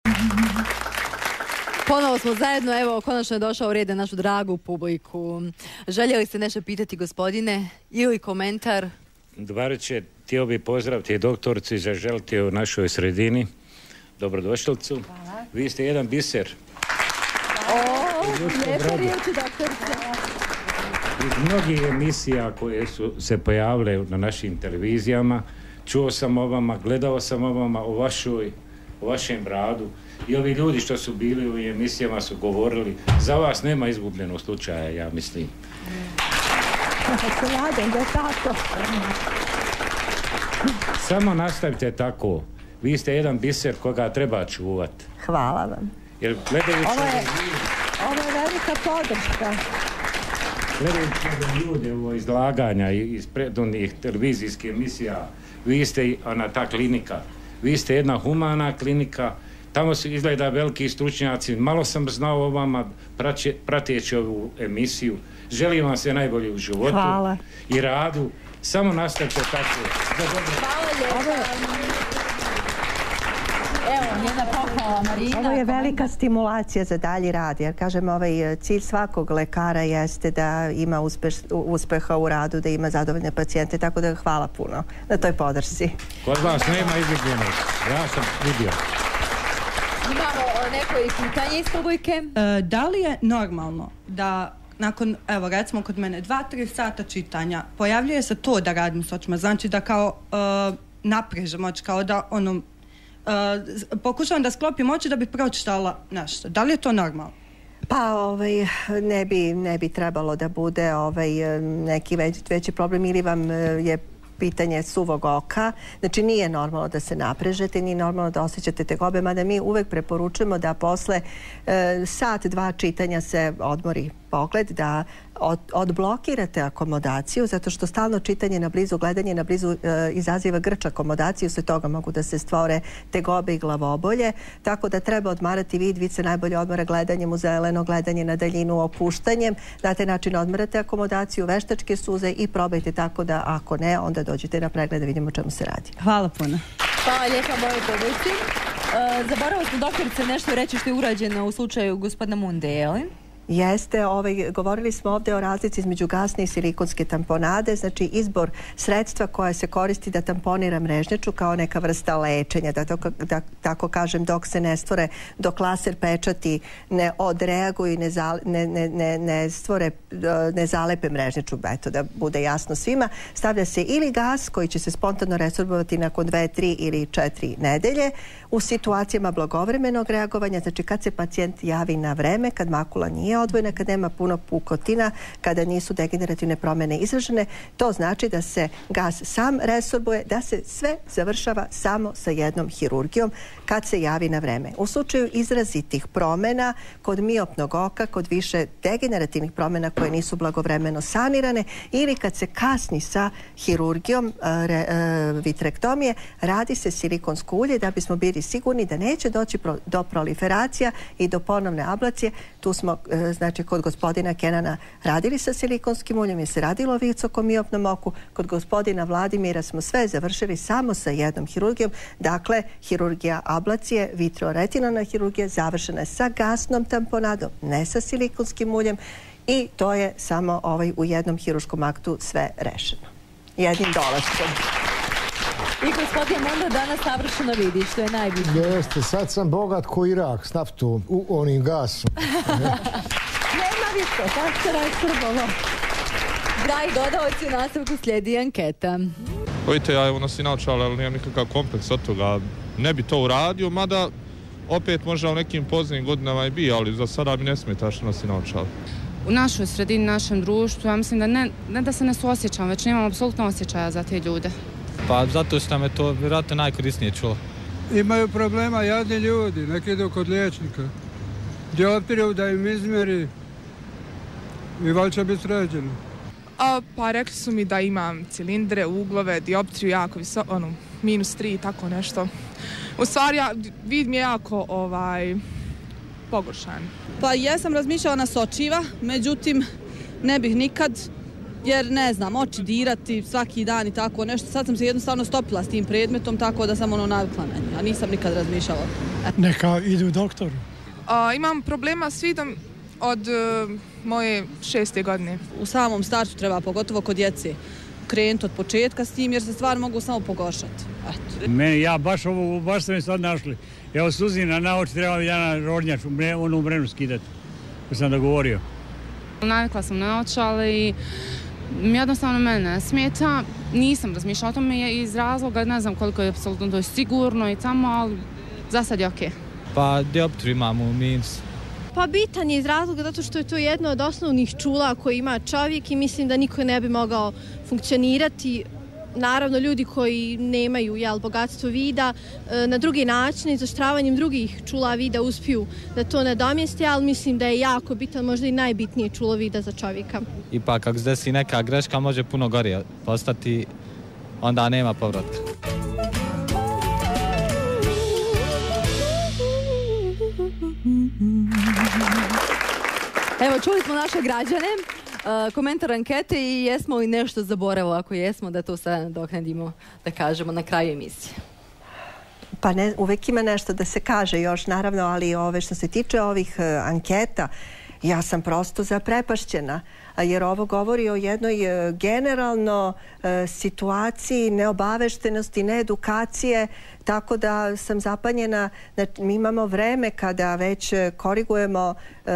Ponovo smo zajedno, evo, konačno je došao red na našu dragu publiku. Željeli ste nešto pitati, gospodine, ili komentar? Dvariće, htio bi pozdraviti doktoricu i zaželiti u našoj sredini dobrodošlicu. Hvala. Vi ste jedan biser. Lijepo riječi, doktorice. Iz mnogih emisija koje su se pojavile na našim televizijama, čuo sam o vama, gledao sam o vama, o vašem radu. I ovi ljudi što su bili u emisijama su govorili, za vas nema izgubljenog slučaja, ja mislim. Samo nastavite tako. Vi ste jedan biser koga treba čuvati. Hvala vam. Jer gledajući Ovo je velika podrška. Gledajući ljude u izlaganja iz predhodnih televizijskih emisija, vi ste ta klinika. Vi ste jedna humana klinika. Tamo su izgleda veliki stručnjaci. Malo sam znao o vama prateći ovu emisiju. Želim vam sve najbolje u životu. Hvala. I radu. Samo nastavite tako. Hvala lijepo. Evo, jedna pohvala, Marina. Ovo je velika stimulacija za dalji rad, jer kažem, cilj svakog lekara jeste da ima uspeha u radu, da ima zadovoljne pacijente, tako da hvala puno na toj podršci. Kod vas nema izgubljenog. Ja sam vidio. Imamo neko pitanje iz publike. Da li je normalno da nakon, evo recimo kod mene, 2-3 sata čitanja pojavljuje se to da radim s očima, znači da kao naprežem oči, kao da pokušavam da sklopim oči da bi pročitala nešto. Da li je to normalno? Pa ne bi trebalo da bude neki veći problem, ili vam je pitanje suvog oka. Znači nije normalno da se naprežete, nije normalno da osjećate tegobe, mada mi uvek preporučujemo da posle sat, dva čitanja se odmori pogled, da odblokirate akomodaciju, zato što stalno čitanje na blizu, gledanje na blizu izaziva grč akomodaciju, sve toga mogu da se stvore tegobe i glavobolje, tako da treba odmarati vid se najbolje odmara gledanjem u zeleno, gledanje na daljinu, opuštanjem. Na taj način odmarate akomodaciju, veštačke suze i probajte tako da ako ne, onda dođete na pregled da vidimo o čemu se radi. Hvala puno. Hvala lijepa mojoj publici. Zaboravili smo, doktorice, nešto reći što je urađeno u slučaju gospodina Munde, jeli? Jeste, govorili smo ovdje o razlici između gasne i silikonske tamponade, znači izbor sredstva koja se koristi da tamponira mrežnjaču kao neka vrsta lečenja, da tako kažem, dok se ne stvore, dok laser pečati ne odreaguju i ne zalepe mrežnjaču, eto da bude jasno svima, stavlja se ili gas koji će se spontano resorbovati nakon 2, 3 ili 4 nedelje u situacijama blagovremenog reagovanja, znači kad se pacijent javi na vreme, kad makula nije odvojena, kad nema puno pukotina, kada nisu degenerativne promjene izražene, to znači da se gas sam resorbuje, da se sve završava samo sa jednom hirurgijom kad se javi na vreme. U slučaju izrazitih promjena kod miopnog oka, kod više degenerativnih promjena koje nisu blagovremeno sanirane ili kad se kasni sa hirurgijom vitrektomije, radi se silikonsko ulje da bismo bili sigurni da neće doći do proliferacija i do ponovne ablacije. Tu smo znači kod gospodina Kenana radili sa silikonskim uljem, jer se radilo o visokomiopnom oku. Kod gospodina Vladimira smo sve završili samo sa jednom hirurgijom. Dakle, hirurgija ablacije, vitreoretinalna hirurgija završena je sa gasnom tamponadom, ne sa silikonskim uljem, i to je samo u jednom hirurškom aktu sve rešeno. Jednim dolaskom. I gospodin Munda danas savršeno vidi, što je najbitnije. Jeste, sad sam bogat ko Irak s naftom, onim gasom. Nema više, tako se rasrbalo. Dragi gledalci, u nastavku slijedi anketa. Vidite, ja nosim naočale, ali nemam nikakav kompleks od toga. Ne bi to uradio, mada opet možda u nekim poznim godinama i bi, ali za sada mi ne smeta što nosim naočale. U našoj sredini, našem društvu, ja mislim da ne da se ne suosjećam, već nemam apsolutno osjećaja za te ljude. Pa zato što me to vjerojatno najkorisnije čulo. Imaju problema jadni ljudi, neki idu kod liječnika. Dioptriju da im izmjeri i valjda će biti sređeno. Pa rekli su mi da imam cilindre, uglove, dioptriju jako visoko, -3 i tako nešto. U stvari, vid mi je jako pogoršan. Pa jesam razmišljala na sočiva, međutim ne bih nikad, jer ne znam, oči dirati svaki dan i tako nešto. Sad sam se jednostavno stopila s tim predmetom, tako da sam navikla na nje, a nisam nikad razmišljala. Neka idu doktoru. Imam problema s vidom od moje 6. godine. U samom startu treba, pogotovo kod djece, krenuti od početka s tim jer se stvari mogu samo pogoršati. Ja baš ste mi sad našli. Evo suzina na oči treba jedan rodnjač, onu mrenu skidati. Ko sam dogovorio. Navikla sam na očale i jednostavno mene ne smeta. Nisam razmišljala o tome iz razloga, ne znam koliko je apsolutno to je sigurno i tamo, ali za sad je okej. Pa dioptriju imam u minus. Pa bitan je iz razloga zato što je to jedno od osnovnih čula koje ima čovjek i mislim da niko ne bi mogao funkcionirati. Naravno, ljudi koji nemaju bogatstvo vida na drugi način, izoštravanjem drugih čula vida uspiju da to nadomjeste, ali mislim da je jako bitan, možda i najbitnije čulo vida za čovjeka. Ipak, ako se desi neka greška, može puno gorije postati, onda nema povratka. Evo, čuli smo naše građane, komentar ankete i jesmo li nešto zaboravili, ako jesmo, da to sada nadoknadimo, da kažemo na kraju emisije. Pa uvek ima nešto da se kaže još, naravno, ali što se tiče ovih anketa, ja sam prosto zaprepašćena, jer ovo govori o jednoj generalno situaciji neobaveštenosti, needukacije, tako da sam zapanjena. Mi imamo vreme kada već korigujemo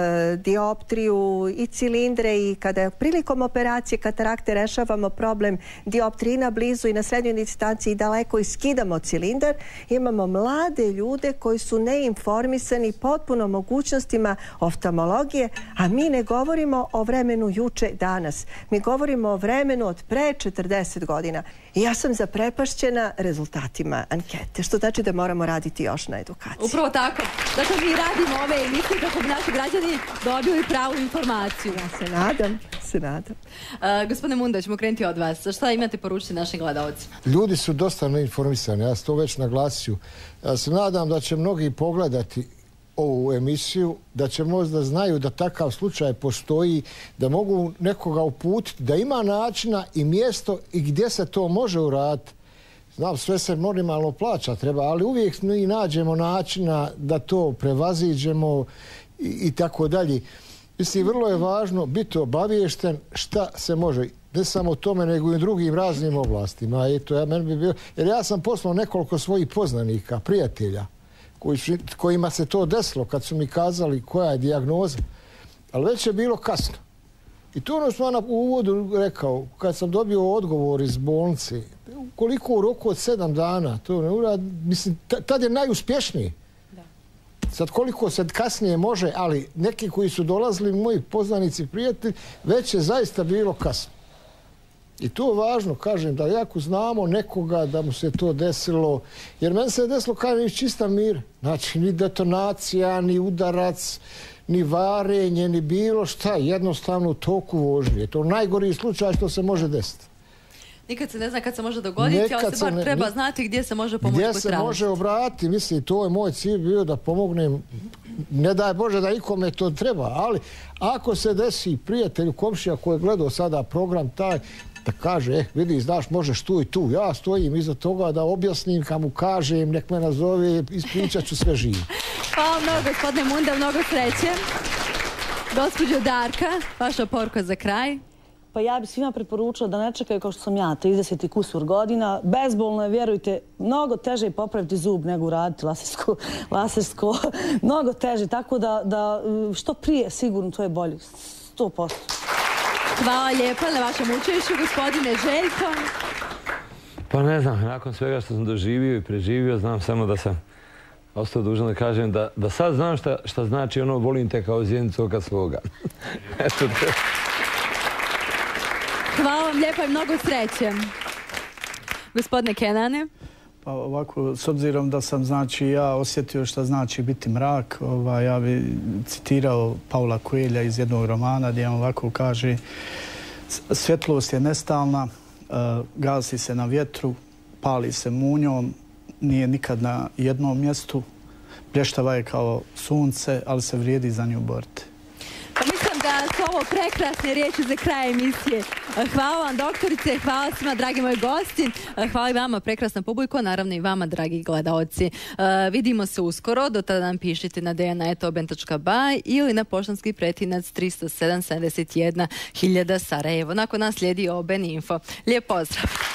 dioptriju i cilindre i kada prilikom operacije katarakte rešavamo problem dioptrina blizu i na srednjoj distanciji daleko i skidamo cilindar. Imamo mlade ljude koji su neinformisani potpuno mogućnostima oftalmologije, a mi ne govorimo o vremenu juče danas. Mi govorimo o vremenu od pre 40 godina. I ja sam zaprepašćena rezultatima ankete, što znači da moramo raditi još na edukaciji. Upravo tako. Dakle, mi radimo ove emisije kako bi naši građani dobili pravu informaciju. Ja se nadam. Gospodine Munda, ćemo krenuti od vas. Šta imate poručiti našim gledalcima? Ljudi su dosta neinformisani, ja sam to već naglasio. Ja se nadam da će mnogi pogledati ovu emisiju, da će možda znaju da takav slučaj postoji, da mogu nekoga uputiti, da ima načina i mjesto i gdje se to može uraditi. Znam, sve se minimalno plaća treba, ali uvijek mi nađemo načina da to prevaziđemo i tako dalje. Mislim, vrlo je važno biti obaviješten šta se može, ne samo u tome, nego i u drugim raznim oblastima. Jer ja sam poslao nekoliko svojih poznanika, prijatelja, kojima se to desilo kad su mi kazali koja je dijagnoza, ali već je bilo kasno. I to sam u uvodu rekao, kad sam dobio odgovor iz bolnice, koliko u roku od 7 dana, to ne uradi, mislim, tad je najuspješniji. Sad koliko se kasnije može, ali neki koji su dolazili, moji poznanici, prijatelji, već je zaista bilo kasno. I to je važno, kažem, da jako znamo nekoga da mu se to desilo, jer meni se je desilo kao iz čista mir. Znači, ni detonacija, ni udarac, ni varenje, ni bilo šta, jednostavno u toku vožnje. To je najgoriji slučaj što se može desiti. Nikad se ne zna kad se može dogoditi, ali se bar treba znati gdje se može pomoći potražiti. Gdje se može obratiti, mislim, to je moj cilj bio da pomognem, ne daj Bože da ikome to treba, ali ako se desi prijatelju, komšija koji je gledao sada program taj, da kaže, vidi, znaš, možeš tu i tu. Ja stojim iza toga da objasnim, kad mu kažem, nek me nazove, ispričat ću sve živo. Hvala mnogo, gospodine Munda, mnogo sreće. Gospođo Darka, vaša poruka za kraj. Pa ja bih svima preporučila da ne čekaju kao što sam ja, 30 i kusur godina. Bezbolno je, vjerujte, mnogo teže je popraviti zub nego uraditi lasersko. Mnogo teže, tako da što prije sigurno to je bolje. 100%. Hvala lijepa na vašem učešću, gospodine Željko. Pa ne znam, nakon svega što sam doživio i preživio, znam samo da sam ostao dužan da kažem da sad znam šta znači ono volim te kao zjenicu oka svoga. Eto to. Hvala vam lijepa i mnogo sreće. Gospodine Kenane. Pa ovako, s obzirom da sam, znači, ja osjetio šta znači biti mrak, ja bi citirao Paula Coelha iz jednog romana gdje on ovako kaže: svjetlost je nestalna, gasi se na vjetru, pali se munjom, nije nikad na jednom mjestu, blještava je kao sunce, ali se vrijedi za nju boriti. Pa mislim da su ovo prekrasne riječi za kraj emisije. Hvala vam doktorice, hvala svima dragi moji gosti, hvala i vama prekrasna publiko, naravno i vama dragi gledaoci. Vidimo se uskoro, do tada nam pišite na dna@oben.by ili na poštanski pretinac 307 71 000 Sarajevo. Nakon nas slijedi Oben Info. Lijep pozdrav!